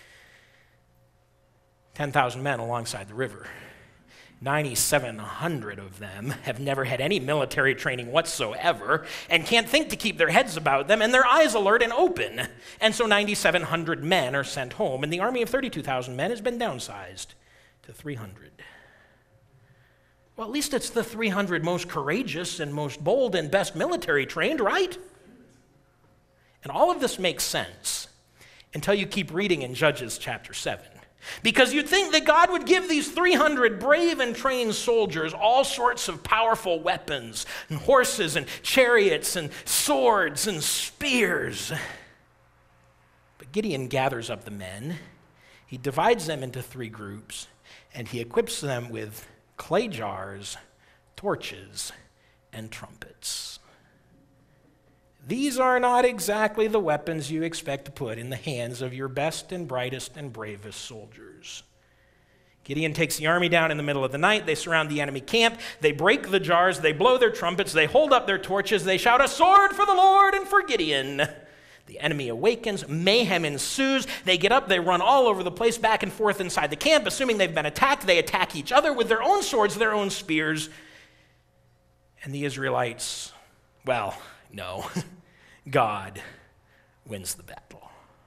10,000 men alongside the river. 9,700 of them have never had any military training whatsoever and can't think to keep their heads about them and their eyes alert and open. And so 9,700 men are sent home, and the army of 32,000 men has been downsized to 300. Well, at least it's the 300 most courageous and most bold and best military trained, right? And all of this makes sense until you keep reading in Judges chapter 7. Because you'd think that God would give these 300 brave and trained soldiers all sorts of powerful weapons, and horses and chariots and swords and spears. But Gideon gathers up the men, he divides them into 3 groups, and he equips them with clay jars, torches, and trumpets. These are not exactly the weapons you expect to put in the hands of your best and brightest and bravest soldiers. Gideon takes the army down in the middle of the night. They surround the enemy camp. They break the jars. They blow their trumpets. They hold up their torches. They shout, "A sword for the Lord and for Gideon." The enemy awakens. Mayhem ensues. They get up. They run all over the place, back and forth inside the camp. Assuming they've been attacked, they attack each other with their own swords, their own spears. And the Israelites, well, no, God wins the battle.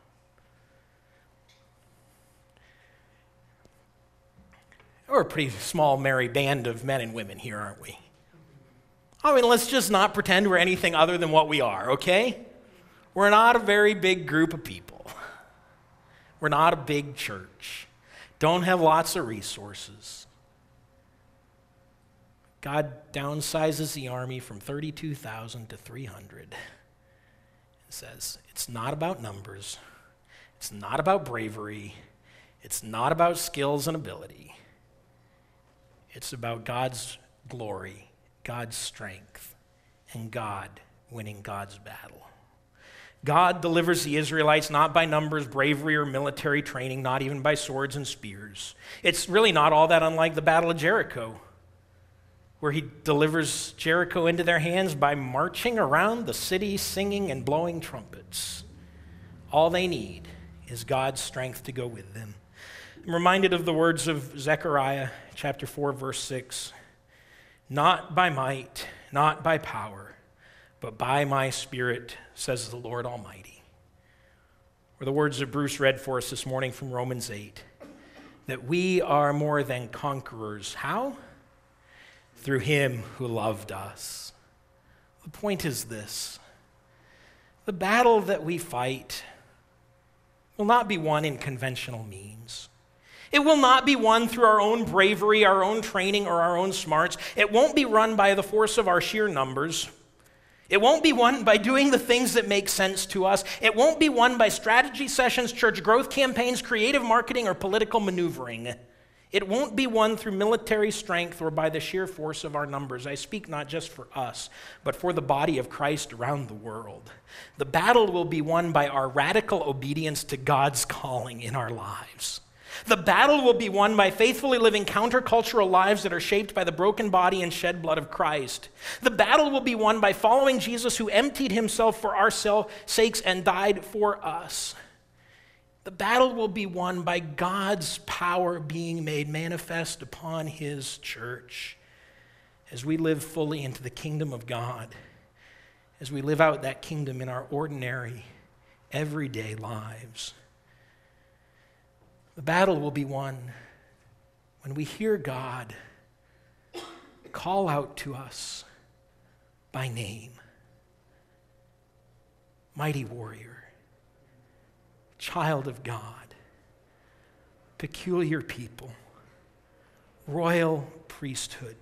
We're a pretty small, merry band of men and women here, aren't we? I mean, let's just not pretend we're anything other than what we are, okay? We're not a very big group of people. We're not a big church. Don't have lots of resources. God downsizes the army from 32,000 to 300. It says, it's not about numbers. It's not about bravery. It's not about skills and ability. It's about God's glory, God's strength, and God winning God's battle. God delivers the Israelites not by numbers, bravery, or military training, not even by swords and spears. It's really not all that unlike the Battle of Jericho, where he delivers Jericho into their hands by marching around the city singing and blowing trumpets. All they need is God's strength to go with them. I'm reminded of the words of Zechariah chapter 4, verse 6. Not by might, not by power, but by my Spirit, says the Lord Almighty. Or the words that Bruce read for us this morning from Romans 8, that we are more than conquerors. How? Through him who loved us. The point is this: the battle that we fight will not be won in conventional means. It will not be won through our own bravery, our own training, or our own smarts. It won't be run by the force of our sheer numbers. It won't be won by doing the things that make sense to us. It won't be won by strategy sessions, church growth campaigns, creative marketing, or political maneuvering. It won't be won through military strength or by the sheer force of our numbers. I speak not just for us, but for the body of Christ around the world. The battle will be won by our radical obedience to God's calling in our lives. The battle will be won by faithfully living countercultural lives that are shaped by the broken body and shed blood of Christ. The battle will be won by following Jesus, who emptied himself for our sakes and died for us. The battle will be won by God's power being made manifest upon his church as we live fully into the kingdom of God, as we live out that kingdom in our ordinary, everyday lives. The battle will be won when we hear God call out to us by name. Mighty warrior, child of God, peculiar people, royal priesthood,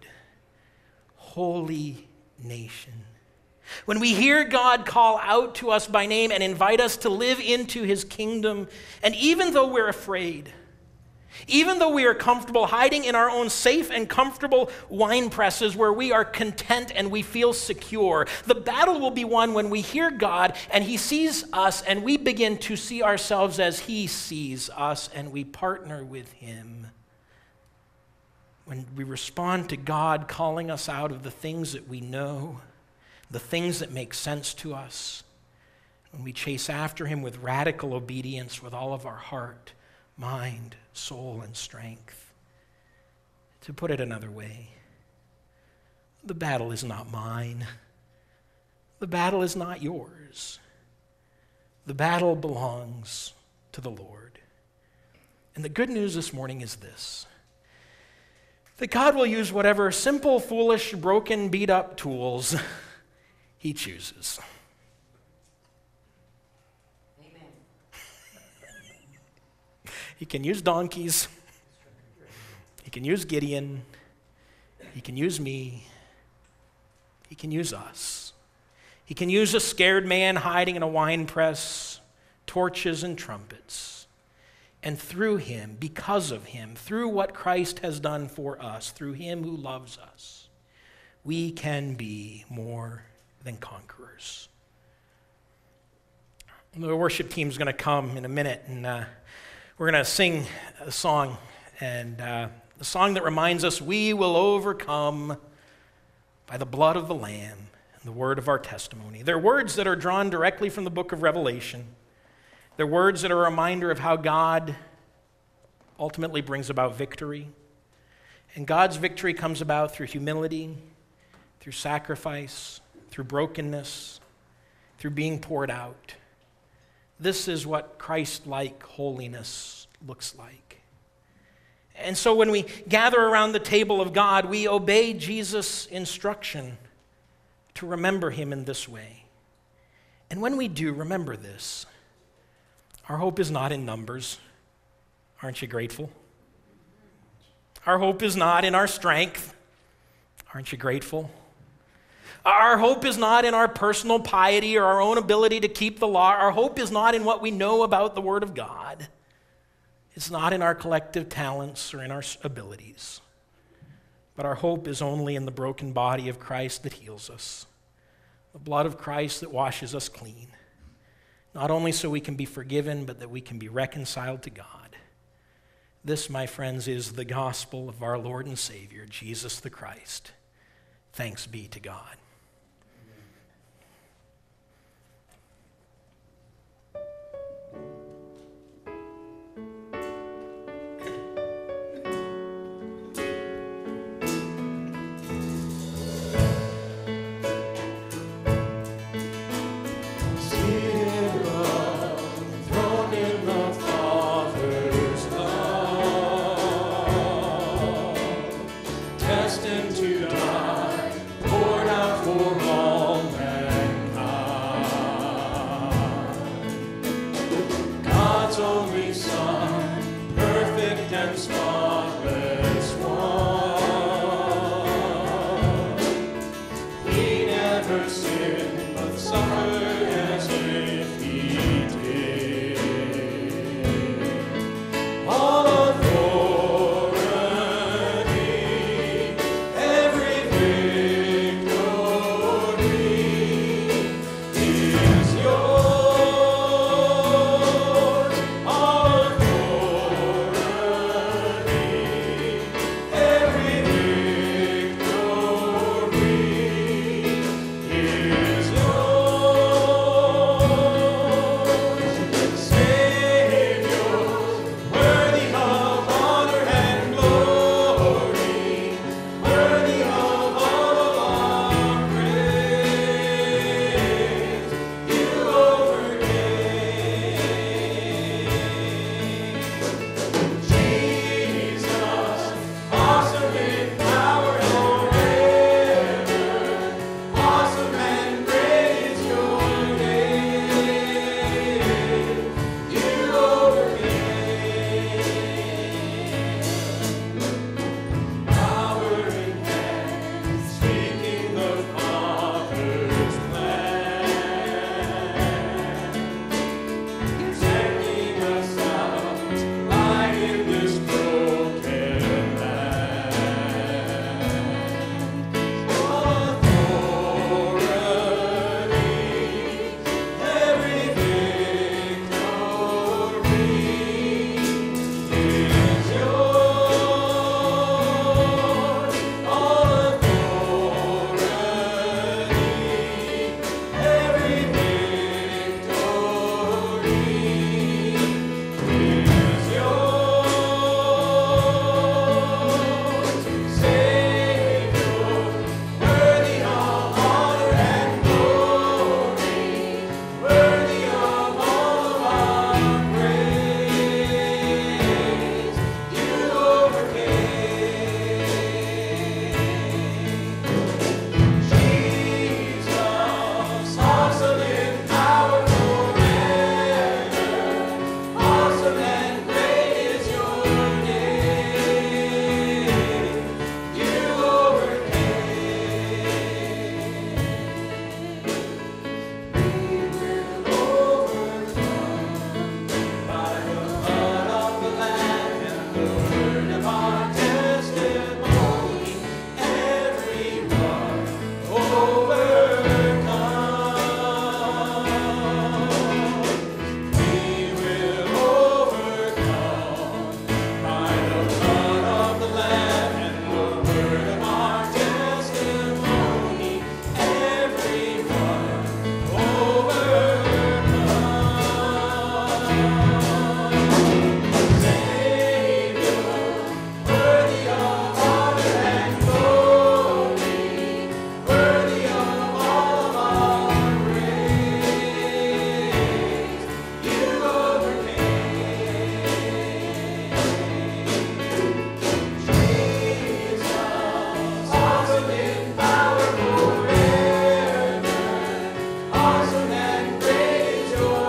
holy nation. When we hear God call out to us by name and invite us to live into his kingdom, and even though we're afraid, even though we are comfortable hiding in our own safe and comfortable wine presses where we are content and we feel secure, the battle will be won when we hear God and he sees us and we begin to see ourselves as he sees us and we partner with him. When we respond to God calling us out of the things that we know, the things that make sense to us, when we chase after him with radical obedience with all of our heart, mind, soul, and strength. To put it another way, the battle is not mine. The battle is not yours. The battle belongs to the Lord. And the good news this morning is this: that God will use whatever simple, foolish, broken, beat-up tools he chooses. Amen. He can use donkeys. He can use Gideon. He can use me. He can use us. He can use a scared man hiding in a wine press, torches and trumpets. And through him, because of him, through what Christ has done for us, through him who loves us, we can be more than conquerors. The worship team is going to come in a minute, and we're going to sing a song, and a song that reminds us we will overcome by the blood of the Lamb and the word of our testimony. They're words that are drawn directly from the book of Revelation. They're words that are a reminder of how God ultimately brings about victory. And God's victory comes about through humility, through sacrifice, through brokenness, through being poured out. This is what Christ-like holiness looks like. And so when we gather around the table of God, we obey Jesus' instruction to remember him in this way. And when we do, remember this: our hope is not in numbers. Aren't you grateful? Our hope is not in our strength. Aren't you grateful? Our hope is not in our personal piety or our own ability to keep the law. Our hope is not in what we know about the Word of God. It's not in our collective talents or in our abilities. But our hope is only in the broken body of Christ that heals us, the blood of Christ that washes us clean, not only so we can be forgiven, but that we can be reconciled to God. This, my friends, is the gospel of our Lord and Savior, Jesus the Christ. Thanks be to God. God's only Son, perfect and spotless one. He never sinned, but suffered as if he did. All authority, every victory is yours. All authority, every victory is yours. Savior, worthy of honor and glory, worthy of all of our praise, you overcame. Jesus, awesome in power forever, awesome and great is your name, you overcame. Power in hand, speaking the Father's plan, sending us out light in this broken land. Authority, every victory is yours. All authority, every victory is yours. Savior, worthy of honor and glory, worthy of all of our praise, you overcame. Jesus, awesome in power forever, awesome and great is your name, you overcame. We will overcome by the blood of the Lamb and the word of our testimony. Everyone overcomes. We will overcome by the blood of the Lamb and the word of our testimony. Everyone overcomes. Savior, worthy of honor and glory, worthy of all of our praise, you overcame. Jesus, awesome in power forever, awesome and great is your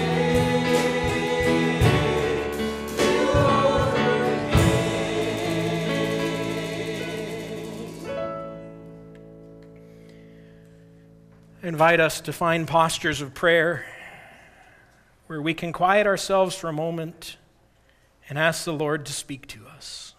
name, you overcame. Invite us to find postures of prayer where we can quiet ourselves for a moment and ask the Lord to speak to us.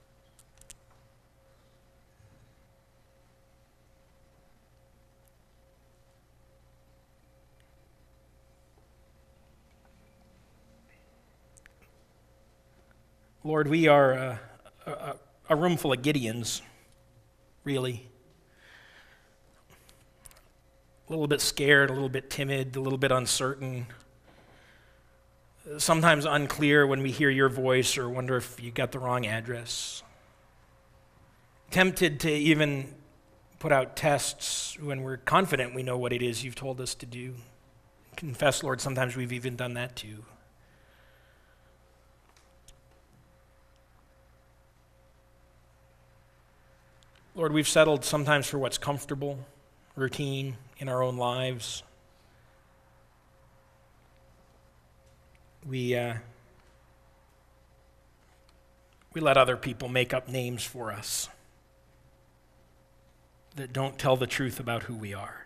Lord, we are a room full of Gideons, really. A little bit scared, a little bit timid, a little bit uncertain. Sometimes unclear when we hear your voice or wonder if you got the wrong address. Tempted to even put out tests when we're confident we know what it is you've told us to do. Confess, Lord, sometimes we've even done that too. Lord, we've settled sometimes for what's comfortable, routine in our own lives. We let other people make up names for us that don't tell the truth about who we are.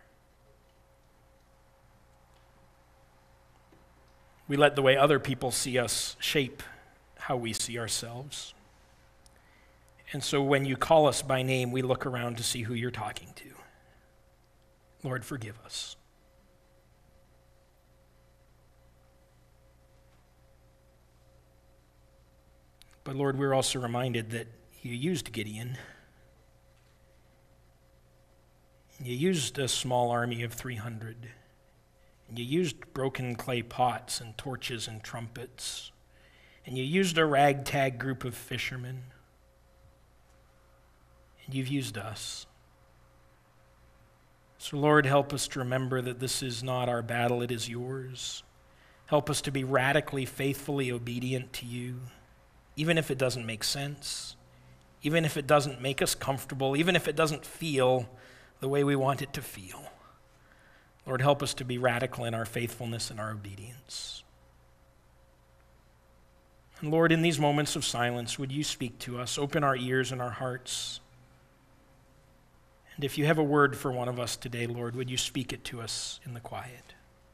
We let the way other people see us shape how we see ourselves. And so when you call us by name, we look around to see who you're talking to. Lord, forgive us. But Lord, we're also reminded that you used Gideon. You used a small army of 300. And you used broken clay pots and torches and trumpets. And you used a ragtag group of fishermen. And you've used us. So Lord, help us to remember that this is not our battle, it is yours. Help us to be radically, faithfully obedient to you, even if it doesn't make sense, even if it doesn't make us comfortable, even if it doesn't feel the way we want it to feel. Lord, help us to be radical in our faithfulness and our obedience. And Lord, in these moments of silence, would you speak to us, open our ears and our hearts. And if you have a word for one of us today, Lord, would you speak it to us in the quiet?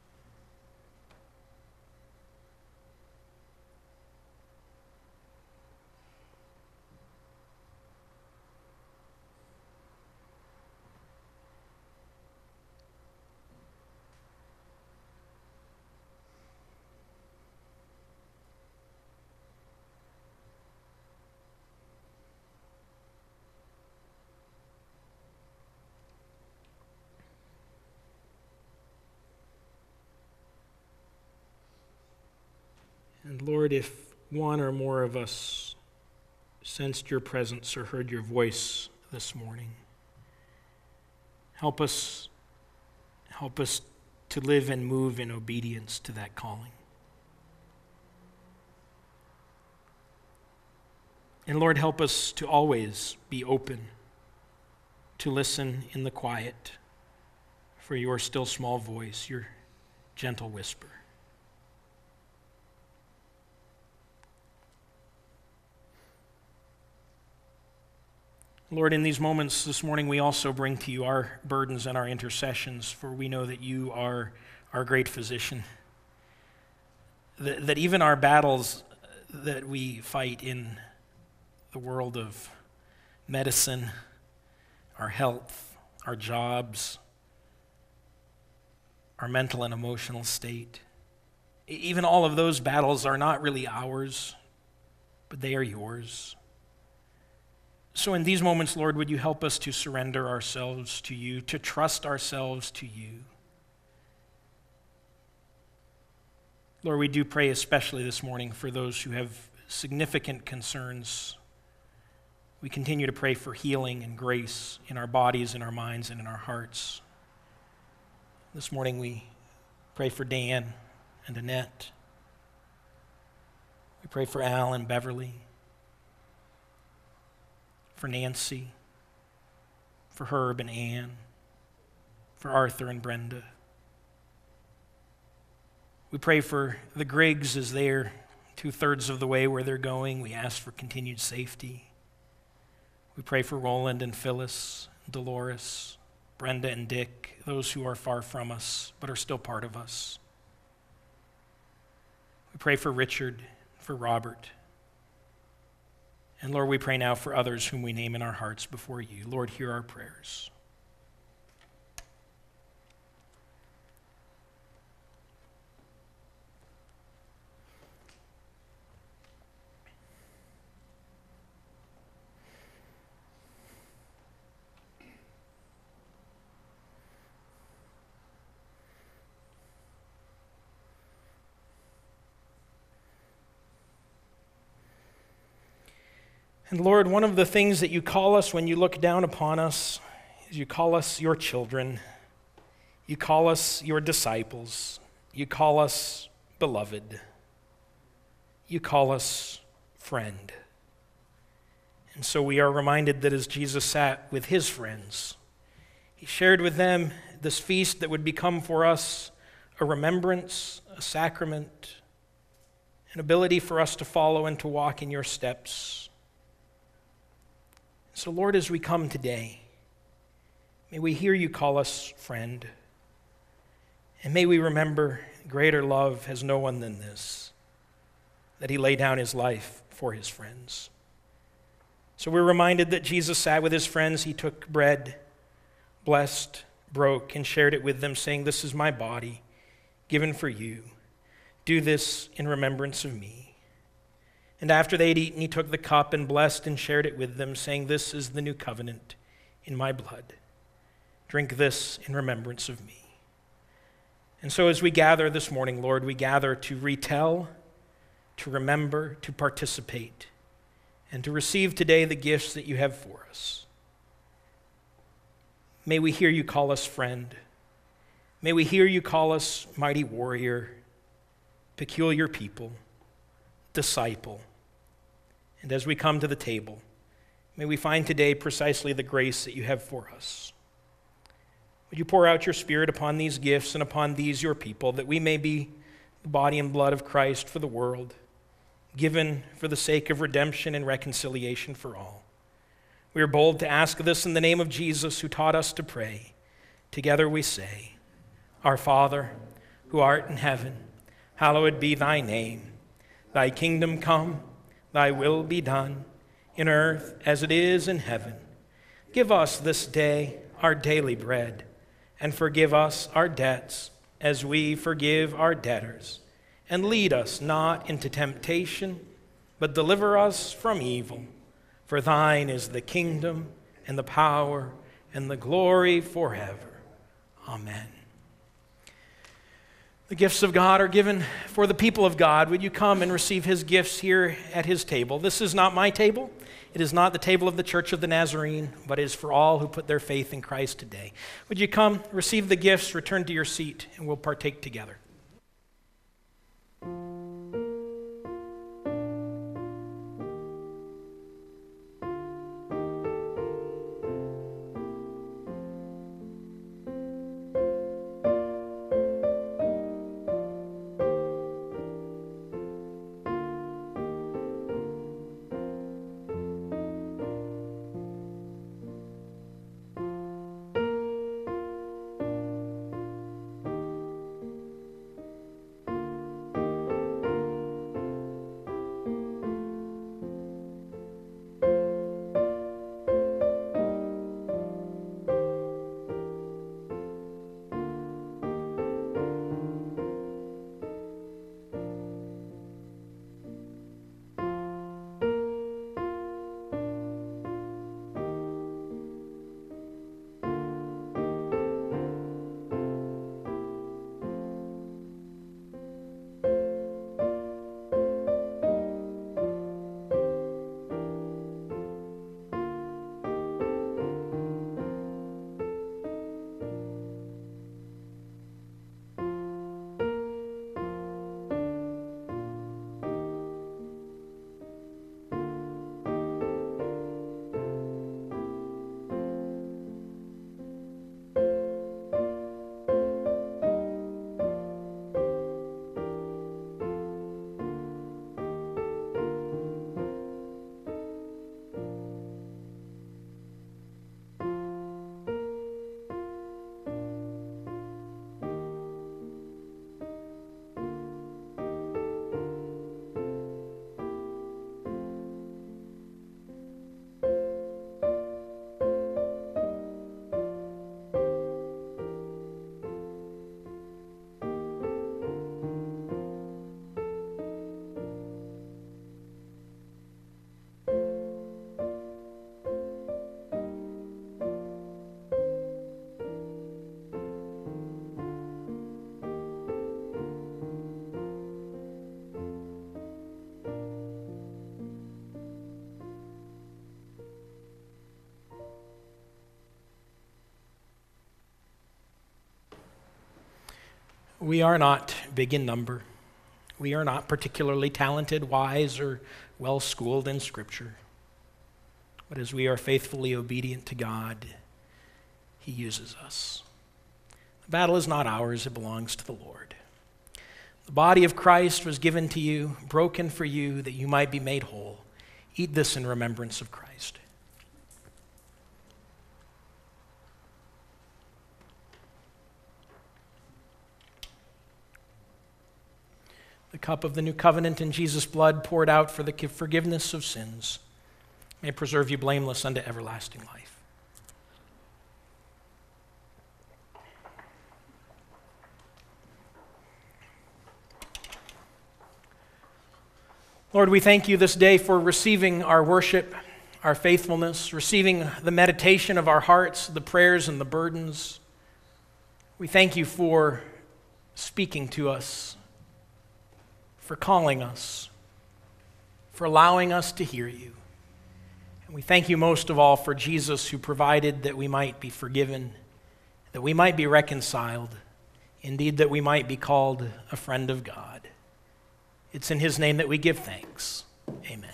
And Lord, if one or more of us sensed your presence or heard your voice this morning, help us to live and move in obedience to that calling. And Lord, help us to always be open to listen in the quiet for your still small voice, your gentle whisper. Lord, in these moments this morning, we also bring to you our burdens and our intercessions, for we know that you are our great physician. That even our battles that we fight in the world of medicine, our health, our jobs, our mental and emotional state, even all of those battles are not really ours, but they are yours. So in these moments, Lord, would you help us to surrender ourselves to you, to trust ourselves to you? Lord, we do pray especially this morning for those who have significant concerns. We continue to pray for healing and grace in our bodies, in our minds, and in our hearts. This morning we pray for Dan and Annette. We pray for Al and Beverly, for Nancy, for Herb and Ann, for Arthur and Brenda. We pray for the Griggs as they're 2/3 of the way where they're going. We ask for continued safety. We pray for Roland and Phyllis, Dolores, Brenda and Dick, those who are far from us but are still part of us. We pray for Richard, for Robert. And Lord, we pray now for others whom we name in our hearts before you. Lord, hear our prayers. And Lord, one of the things that you call us when you look down upon us is you call us your children. You call us your disciples. You call us beloved. You call us friend. And so we are reminded that as Jesus sat with his friends, he shared with them this feast that would become for us a remembrance, a sacrament, an ability for us to follow and to walk in your steps. So, Lord, as we come today, may we hear you call us friend. And may we remember greater love has no one than this, that he laid down his life for his friends. So we're reminded that Jesus sat with his friends. He took bread, blessed, broke, and shared it with them, saying, "This is my body, given for you. Do this in remembrance of me." And after they had eaten, he took the cup and blessed and shared it with them, saying, "This is the new covenant in my blood. Drink this in remembrance of me." And so as we gather this morning, Lord, we gather to retell, to remember, to participate, and to receive today the gifts that you have for us. May we hear you call us friend. May we hear you call us mighty warrior, peculiar people, disciple. And as we come to the table, may we find today precisely the grace that you have for us. Would you pour out your Spirit upon these gifts and upon these your people, that we may be the body and blood of Christ for the world, given for the sake of redemption and reconciliation for all. We are bold to ask this in the name of Jesus, who taught us to pray. Together we say, "Our Father, who art in heaven, hallowed be thy name. Thy kingdom come, thy will be done, in earth as it is in heaven. Give us this day our daily bread, and forgive us our debts as we forgive our debtors. And lead us not into temptation, but deliver us from evil. For thine is the kingdom and the power and the glory forever. Amen." The gifts of God are given for the people of God. Would you come and receive his gifts here at his table? This is not my table. It is not the table of the Church of the Nazarene, but it is for all who put their faith in Christ today. Would you come, receive the gifts, return to your seat, and we'll partake together. We are not big in number. We are not particularly talented, wise, or well-schooled in Scripture. But as we are faithfully obedient to God, he uses us. The battle is not ours, it belongs to the Lord. The The body of Christ was given to you, broken for you, that you might be made whole. Eat this in remembrance of Christ. The cup of the new covenant in Jesus' blood poured out for the forgiveness of sins may preserve you blameless unto everlasting life. Lord, we thank you this day for receiving our worship, our faithfulness, receiving the meditation of our hearts, the prayers and the burdens. We thank you for speaking to us, for calling us, for allowing us to hear you. And we thank you most of all for Jesus, who provided that we might be forgiven, that we might be reconciled, indeed that we might be called a friend of God. It's in his name that we give thanks. Amen.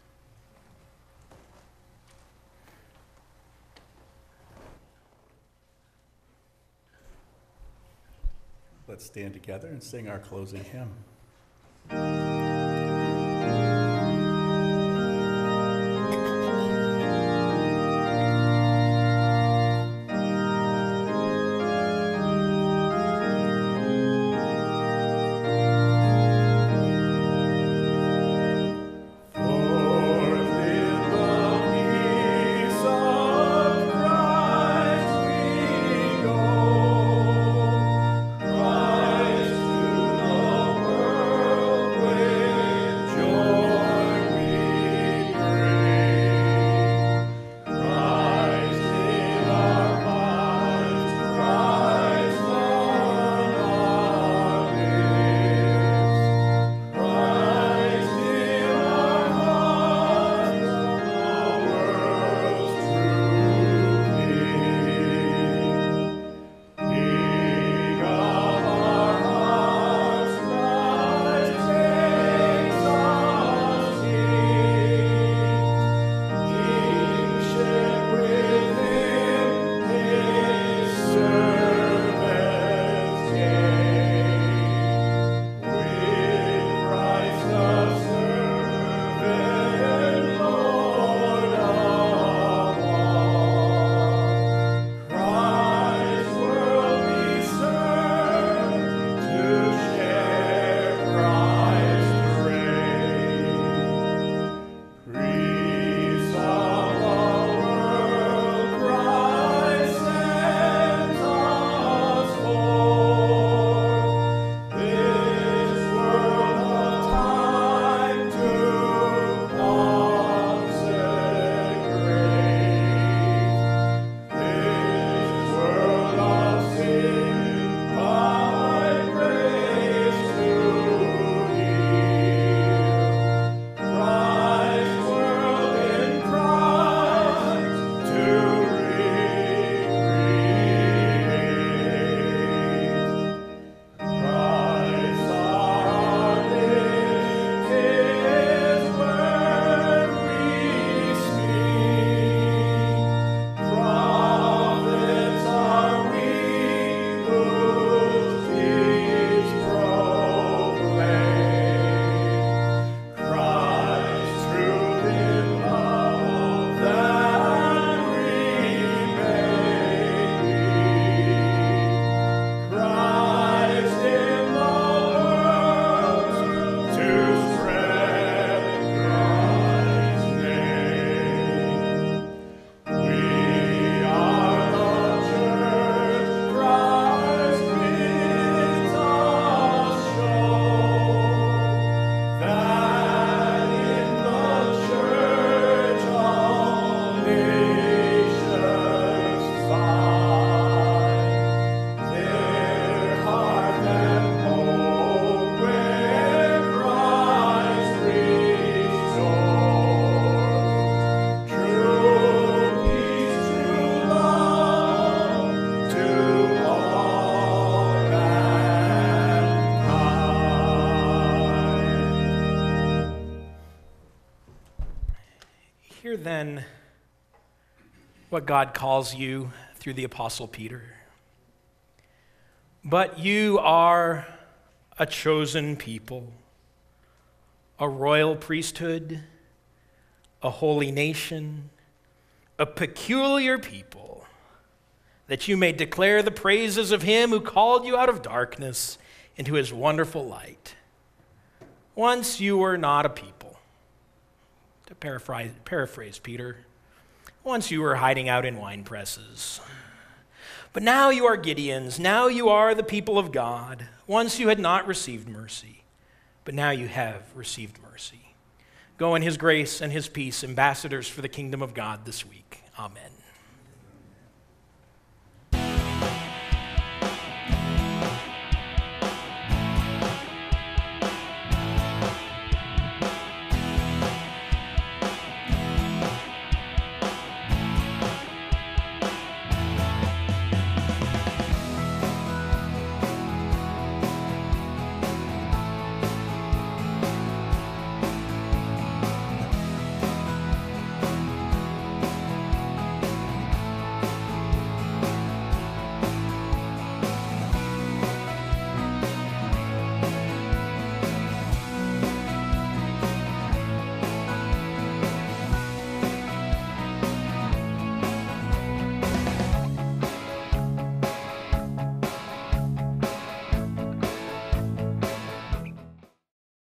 Let's stand together and sing our closing hymn. Hear then what God calls you through the Apostle Peter. But you are a chosen people, a royal priesthood, a holy nation, a peculiar people, that you may declare the praises of him who called you out of darkness into his wonderful light. Once you were not a people. To paraphrase Peter, once you were hiding out in wine presses. But now you are Gideons, now you are the people of God. Once you had not received mercy, but now you have received mercy. Go in his grace and his peace, ambassadors for the kingdom of God this week. Amen.